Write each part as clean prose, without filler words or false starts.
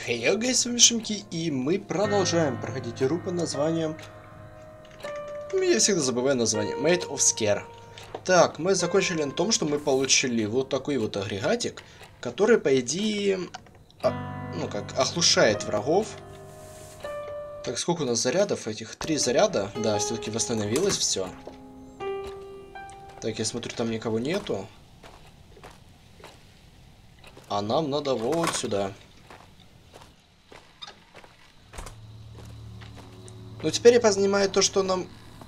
Хей, гайс, с вами Шимки, и мы продолжаем проходить игру под названием... Я всегда забываю название. Made of Scare. Так, мы закончили на том, что мы получили вот такой вот агрегатик, который, по идее, оглушает врагов. Так, сколько у нас зарядов этих? 3 заряда. Да, все-таки восстановилось все. Так, я смотрю, там никого нету. А нам надо вот сюда. Ну, теперь я понимаю то, что нам...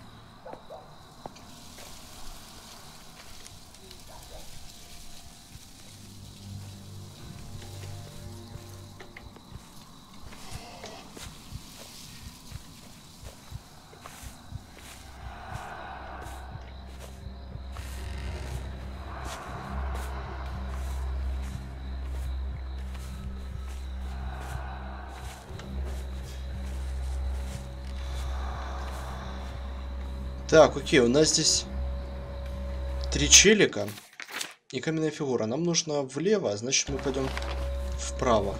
Так, окей, у нас здесь 3 челика и каменная фигура. Нам нужно влево, значит мы пойдем вправо.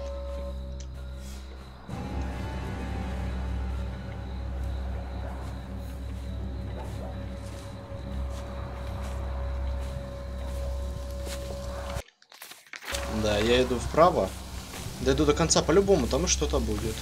Да, я иду вправо. Дойду до конца по-любому, там и что-то будет.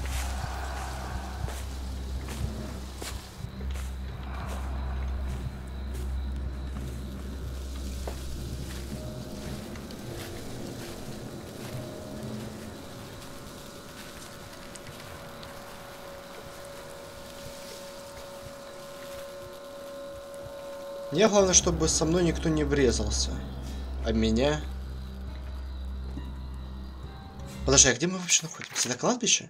Мне главное, чтобы со мной никто не врезался. А меня... Подожди, а где мы вообще находимся? Это кладбище?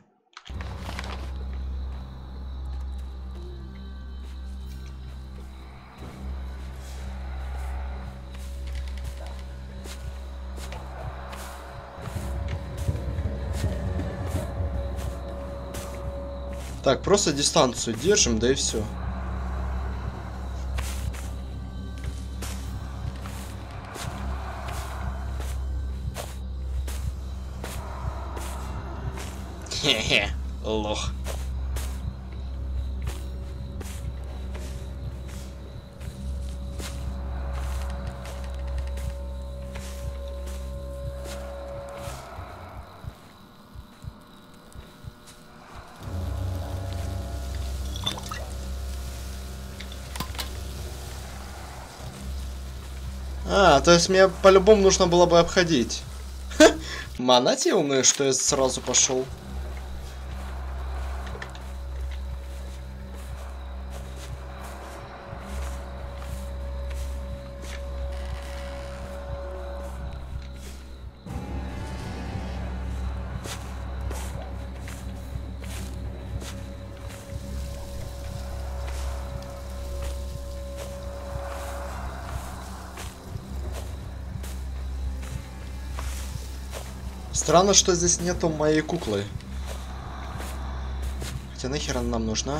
Так, просто дистанцию держим, да и все. Хе-хе, лох. А, то есть мне по-любому нужно было бы обходить. Манати умные, что я сразу пошел. Странно, что здесь нету моей куклы. Хотя нахер она нам нужна?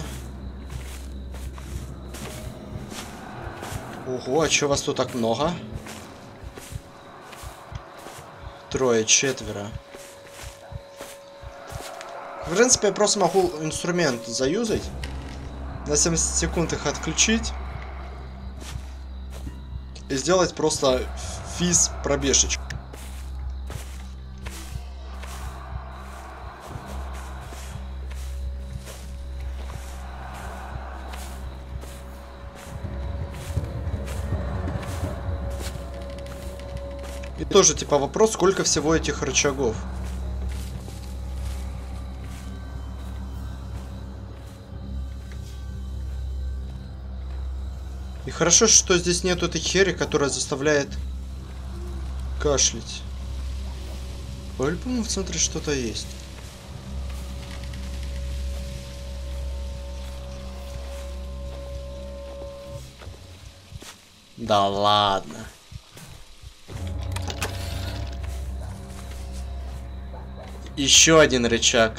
Ого, а чё вас тут так много? 3, 4. В принципе, я просто могу инструмент заюзать. На 70 секунд их отключить. И сделать просто физ пробежечку. И тоже, типа, вопрос, сколько всего этих рычагов. И хорошо, что здесь нету этой хери, которая заставляет кашлять. По-любому в центре что-то есть. Да ладно. Еще один рычаг.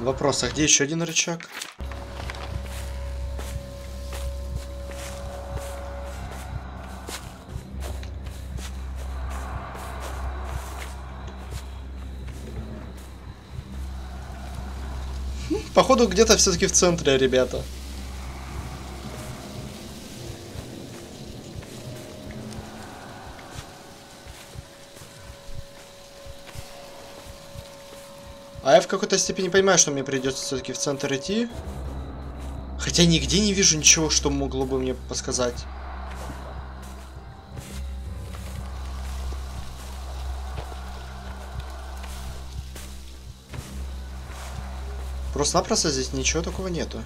Вопрос, а где еще один рычаг? Походу где-то все-таки в центре, ребята. А я в какой-то степени понимаю, что мне придется все-таки в центр идти. Хотя нигде не вижу ничего, что могло бы мне подсказать. Просто-напросто здесь ничего такого нету.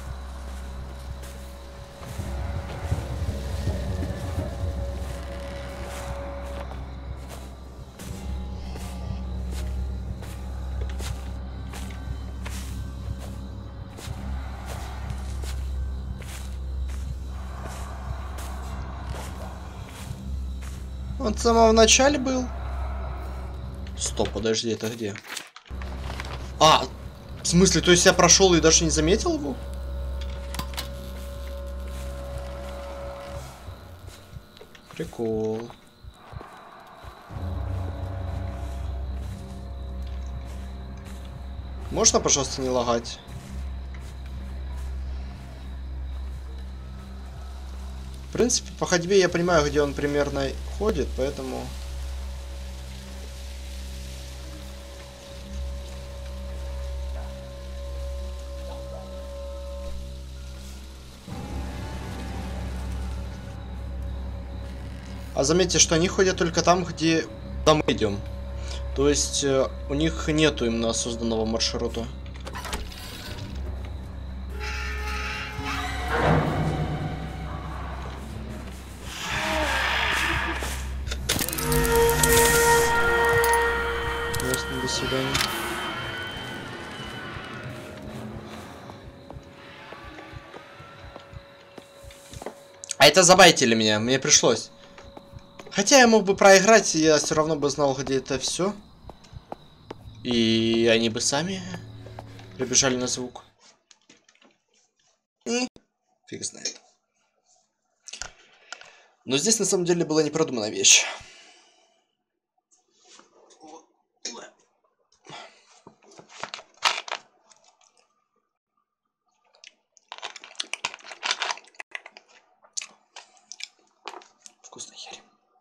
Он в самом начале был. Стоп, подожди, это где? А, в смысле, то есть я прошел и даже не заметил его? Прикол. Можно, пожалуйста, не лагать? В принципе, по ходьбе я понимаю, где он примерно ходит, поэтому... А заметьте, что они ходят только там, где мы идем. То есть у них нету именно созданного маршрута. Ясно, до свидания. А это забайтили меня, мне пришлось. Хотя я мог бы проиграть, я все равно бы знал, где это все. И они бы сами прибежали на звук. И фиг знает. Но здесь на самом деле была непродуманная вещь. Вкусная херь.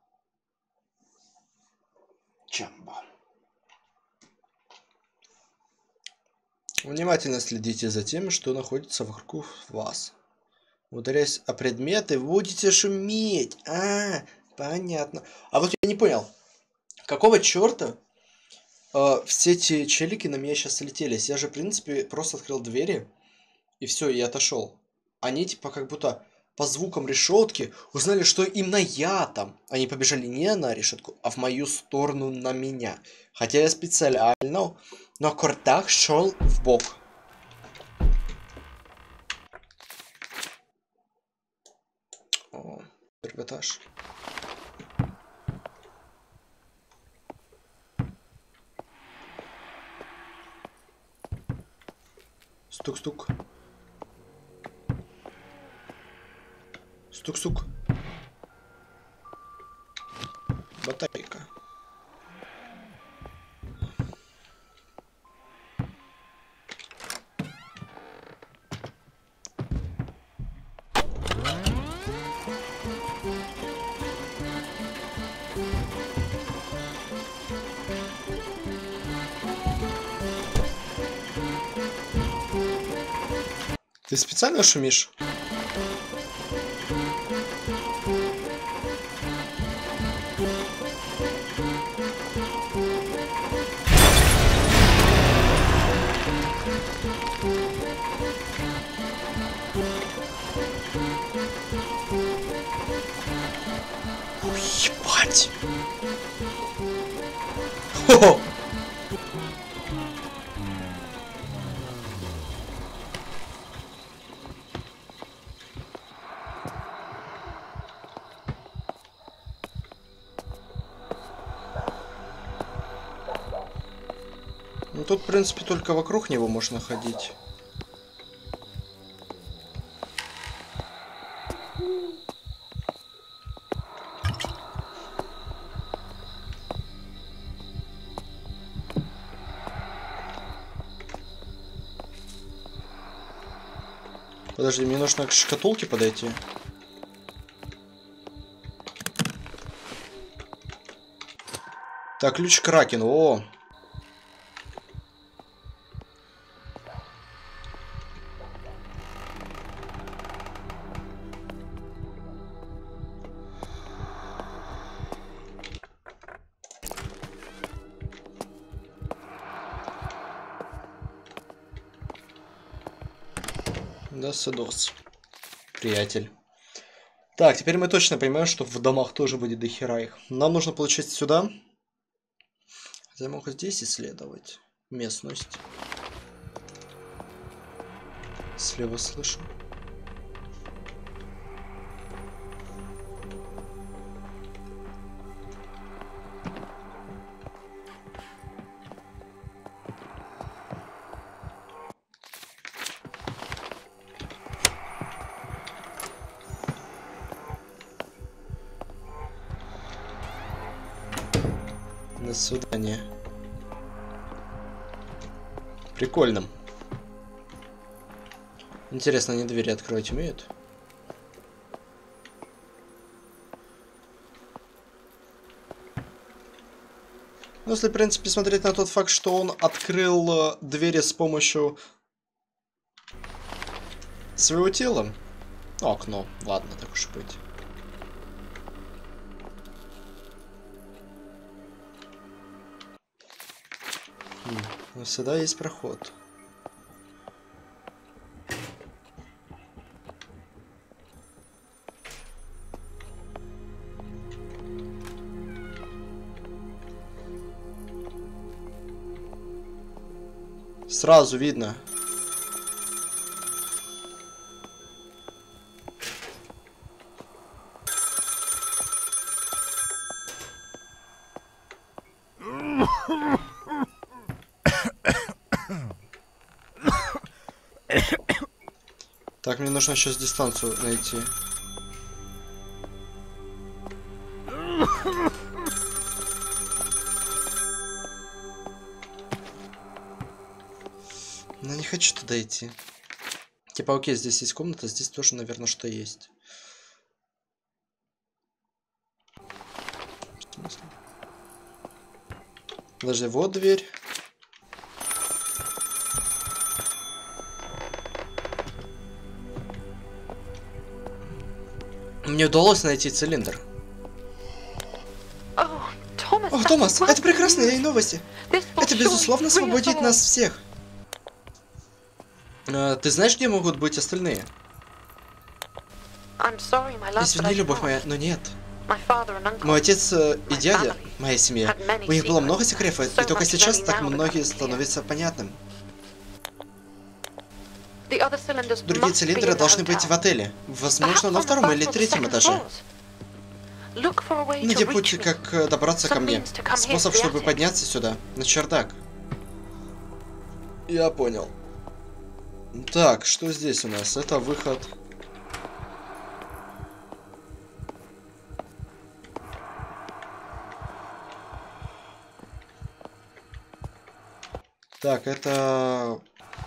Джамбо. Внимательно следите за тем, что находится вокруг вас. Ударяясь о предметы, вы будете шуметь. Понятно. А вот я не понял, какого черта все эти челики на меня сейчас слетелись? Я же, в принципе, просто открыл двери, и все, и отошел. Они, типа, как будто по звукам решетки узнали, что именно я там. Они побежали не на решетку, а в мою сторону, на меня. Хотя я специально на кортах шел в бок. О, первый этаж. Стук-стук. Стук-стук. Батарейка. Ты специально шумишь? Ебать! Хо-хо! Ну, тут, в принципе, только вокруг него можно ходить. Подожди, мне нужно к шкатулке подойти. Так, ключ Кракен. О! Да, Седос. Приятель. Так, теперь мы точно понимаем, что в домах тоже будет дохера их. Нам нужно получить сюда. Хотя я могу здесь исследовать местность. Слева слышу. До свидания. Прикольно. Интересно, они двери открывать умеют? Ну, если, в принципе, смотреть на тот факт, что он открыл двери с помощью своего тела. Ну, окно. Ладно, так уж и быть. Но всегда есть проход. Сразу видно. Так, мне нужно сейчас дистанцию найти. Но не хочу туда идти. Типа, окей, здесь есть комната, здесь тоже, наверное, что есть. В смысле? Подожди, вот дверь. Мне удалось найти цилиндр. О, О, Томас, это прекрасные новости. Это, безусловно, освободит нас всех. Ты знаешь, где могут быть остальные? Извини, любовь моя, но нет. Мой отец и дядя, моя семья, у них было много секретов, и только сейчас так многие становятся понятным. Другие цилиндры должны быть в отеле. Возможно, на втором или третьем этаже. Найди путь, как добраться ко мне. Способ, чтобы подняться сюда, на чердак. Я понял. Так, что здесь у нас? Это выход. Так, это...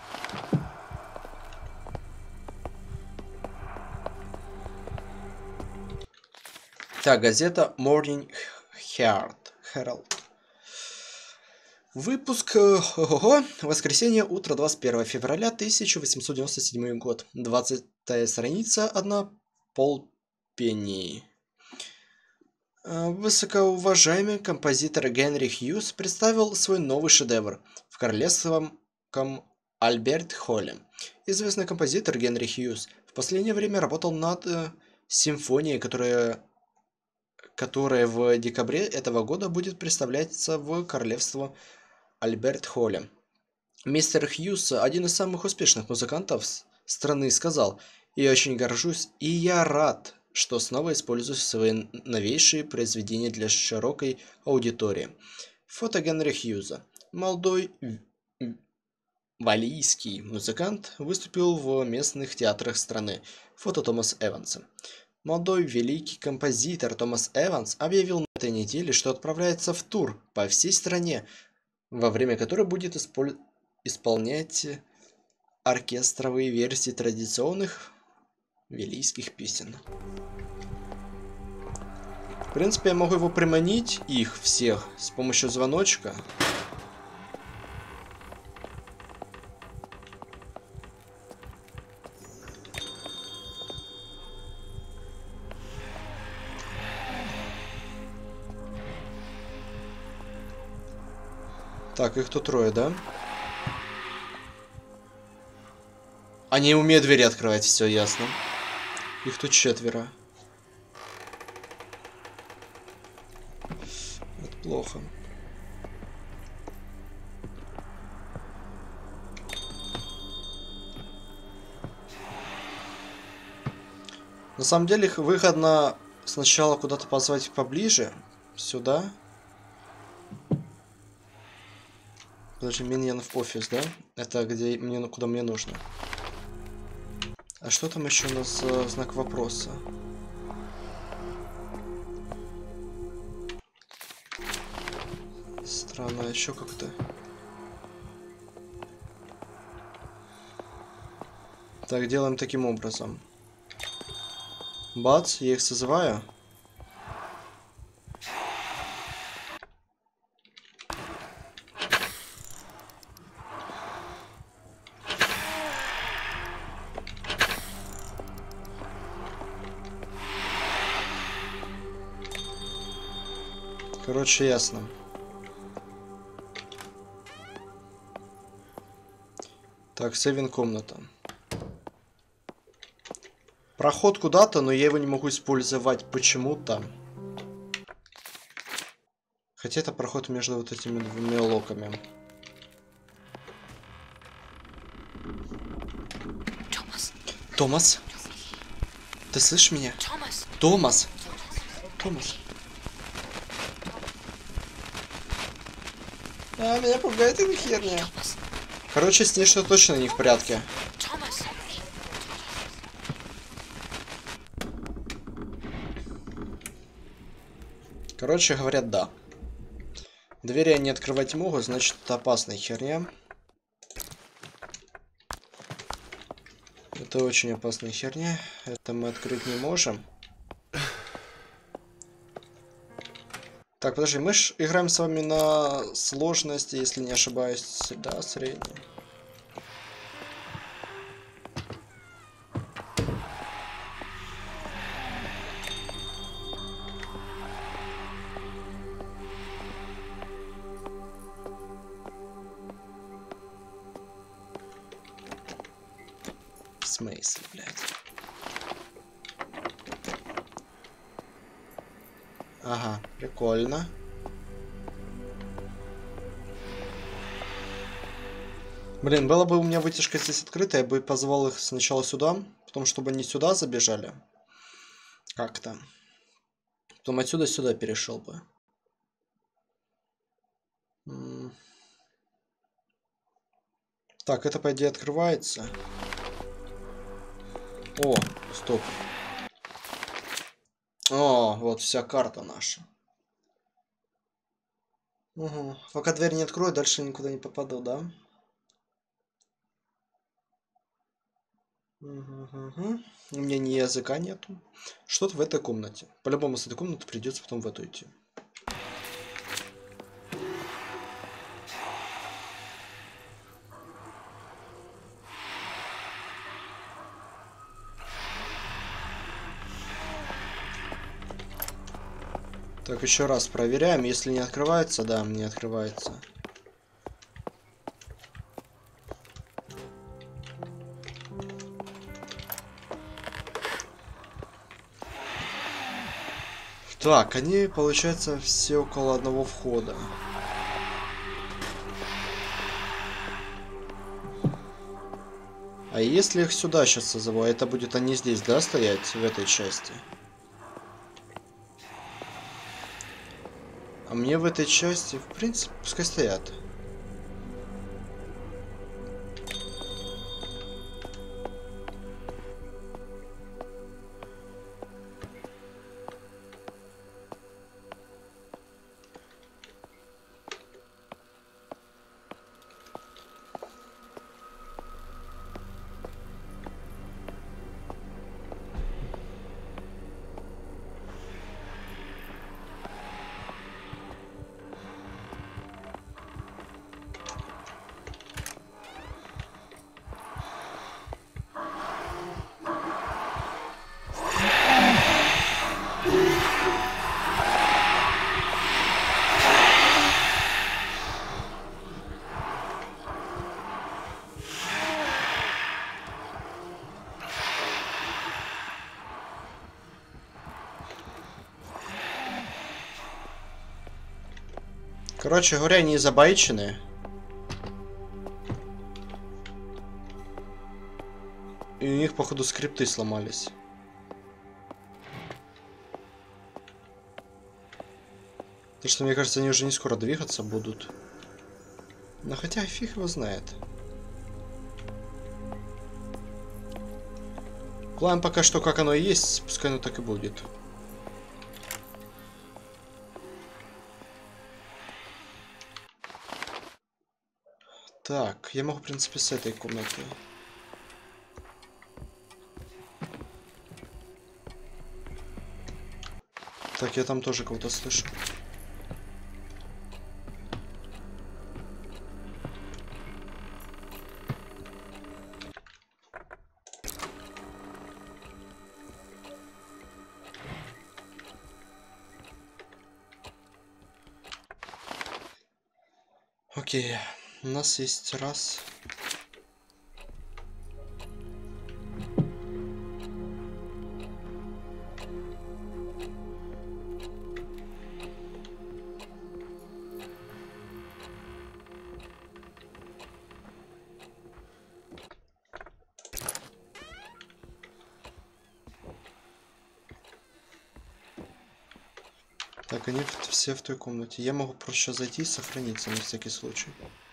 Так, газета Morning Herald. Выпуск воскресенье, утро 21 февраля 1897 год. 20-я страница, 1 полпенни. Высокоуважаемый композитор Генри Хьюз представил свой новый шедевр в королевском Альберт-Холле. Известный композитор Генри Хьюз в последнее время работал над симфонией, которая в декабре этого года будет представляться в королевство Альберт-Холле. Мистер Хьюз, один из самых успешных музыкантов страны, сказал: «Я очень горжусь, и я рад, что снова использую свои новейшие произведения для широкой аудитории». Фото Генри Хьюза. Молодой валийский музыкант выступил в местных театрах страны. Фото Томаса Эванса. Молодой великий композитор Томас Эванс объявил на этой неделе, что отправляется в тур по всей стране, во время которой будет исполнять оркестровые версии традиционных валийских песен. В принципе, я могу его приманить, их всех, с помощью звоночка. Так, их тут трое, да? Они умеют двери открывать, все ясно. Их тут 4. Это плохо. На самом деле, их выгодно сначала куда-то позвать поближе. Сюда. Подожди, Миньонов офис, да? Это где мне, куда мне нужно. А что там еще у нас знак вопроса? Странно, еще как-то. Так, делаем таким образом. Бац, я их созываю. Короче, ясно. Так, сейвинг комната. Проход куда-то, но я его не могу использовать почему-то. Хотя это проход между вот этими двумя локами. Томас? Ты слышишь меня? Томас! Томас! А, меня пугает эта херня. Короче, с ней что-то точно не в порядке. Короче, говорят, да. Двери они открывать могут, значит, это опасная херня. Это очень опасная херня. Это мы открыть не можем. Так, подожди, мы ж играем с вами на сложности, если не ошибаюсь, да, средний. В смысле, блядь? Ага, прикольно. Блин, было бы у меня вытяжка здесь открыта, я бы позвал их сначала сюда, потом чтобы они сюда забежали. Как-то. Потом отсюда сюда перешел бы. Так, это по идее открывается. О, стоп. О, вот вся карта наша. Угу. Пока дверь не открою, дальше никуда не попаду, да? Угу. У меня ни языка нету. Что-то в этой комнате. По-любому с этой комнаты придется потом в эту идти. Так, еще раз проверяем. Если не открывается, да, не открывается. Так, они, получается, все около одного входа. А если их сюда сейчас созову, это будет они здесь, да, стоять, в этой части? А мне в этой части, в принципе, пускай стоят. Короче говоря, они забайчены. И у них, походу, скрипты сломались. Так что, мне кажется, они уже не скоро двигаться будут. Но хотя фиг его знает. Главное пока что, как оно и есть, пускай оно так и будет. Так, я могу, в принципе, с этой комнаты. Так, я там тоже кого-то слышу. Окей, у нас есть раз. Так, они все в той комнате. Я могу просто зайти и сохраниться на всякий случай.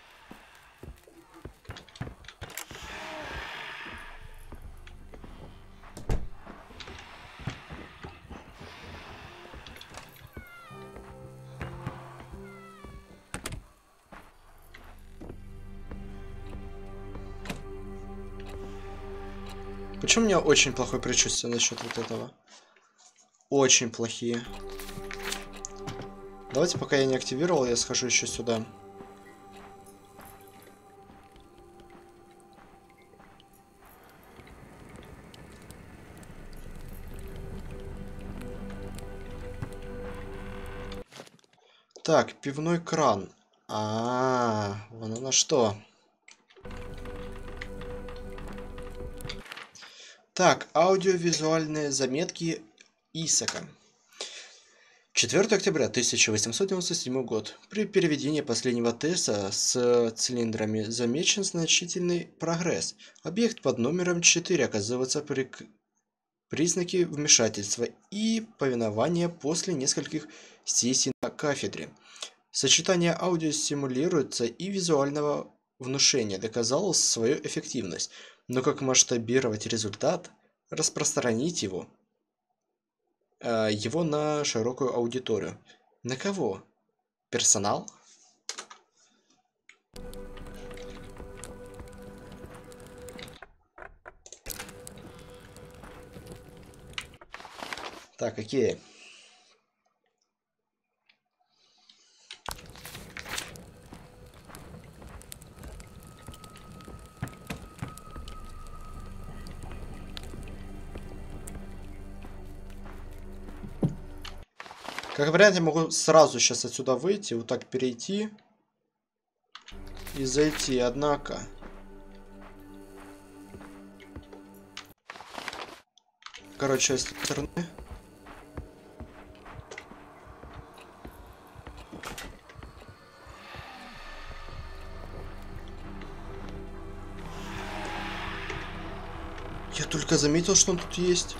Почему у меня очень плохое предчувствие насчет вот этого? Очень плохие. Давайте, пока я не активировал, я схожу еще сюда. Так, пивной кран. Вон оно что. Так, аудиовизуальные заметки Исака. 4 октября 1897 год. При переведении последнего теста с цилиндрами замечен значительный прогресс. Объект под номером 4 оказывается признаки вмешательства и повинования после нескольких сессий на кафедре. Сочетание аудиостимулируется и визуального внушения доказало свою эффективность, но как масштабировать результат, распространить его на широкую аудиторию? На кого? Персонал? Так, какие? Как вариант, я могу сразу сейчас отсюда выйти, вот так перейти и зайти, однако... Короче, с этой стороны... Я только заметил, что он тут есть.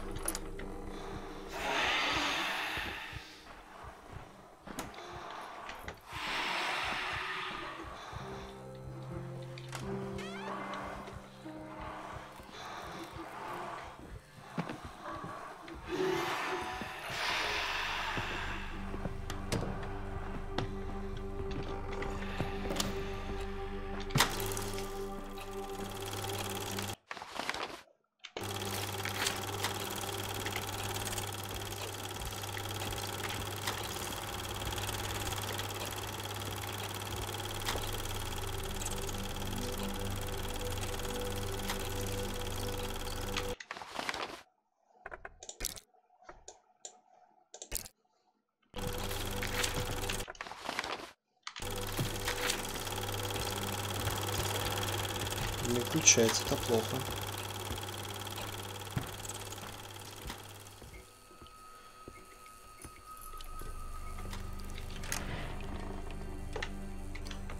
Не включается, это плохо.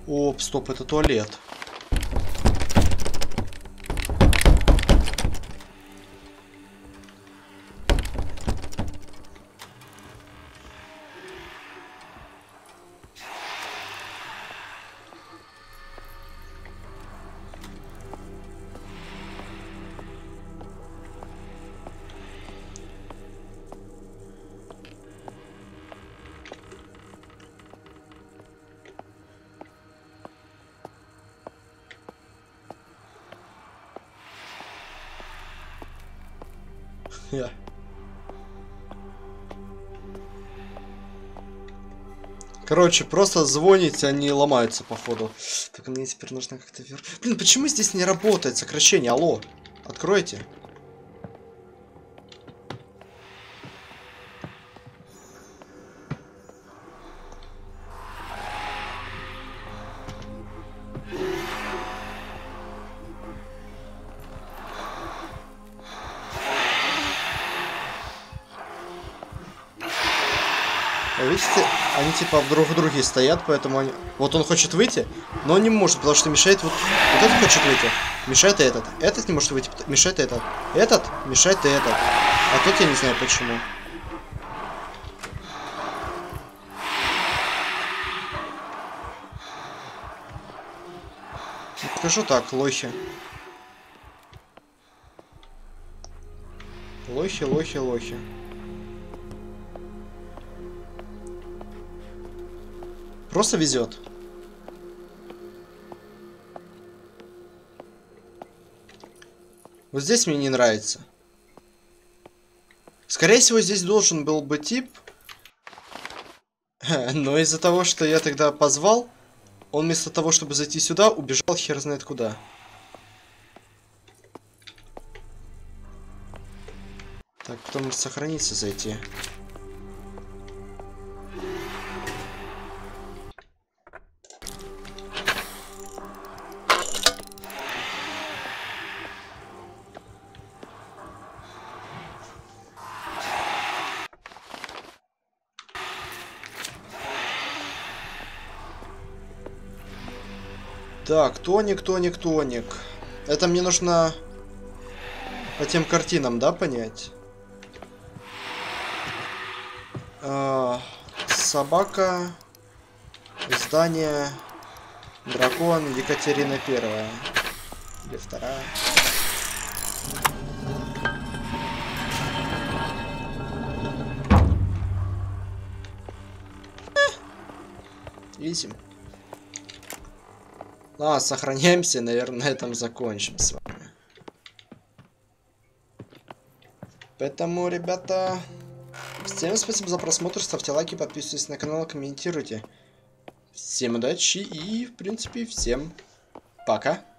Оп, стоп, это туалет. Короче, просто звоните, они ломаются, походу. Только мне теперь нужно как-то вверх. Блин, почему здесь не работает сокращение? Алло, откройте. Видите, они типа друг в друге стоят, поэтому они... Вот он хочет выйти, но он не может, потому что мешает вот... Вот этот хочет выйти, мешает этот. Этот не может выйти, мешает этот. Этот мешает этот. А тут я не знаю почему. Скажу так, лохи. Лохи, лохи, лохи. Просто везет. Вот здесь мне не нравится. Скорее всего, здесь должен был быть тип. Но из-за того, что я тогда позвал, он вместо того, чтобы зайти сюда, убежал хер знает куда. Так, потом может сохраниться, зайти. Так, тоник, тоник, тоник. Это мне нужно по тем картинам, да, понять? Собака, здание, дракон, Екатерина Первая. Или вторая. Изи. Ладно, сохраняемся, наверное, на этом закончим с вами. Поэтому, ребята, всем спасибо за просмотр, ставьте лайки, подписывайтесь на канал, комментируйте. Всем удачи и, в принципе, всем пока.